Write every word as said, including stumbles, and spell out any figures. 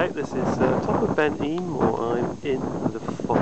Okay, this is uh, top of Ben Eamore. I'm in the fog.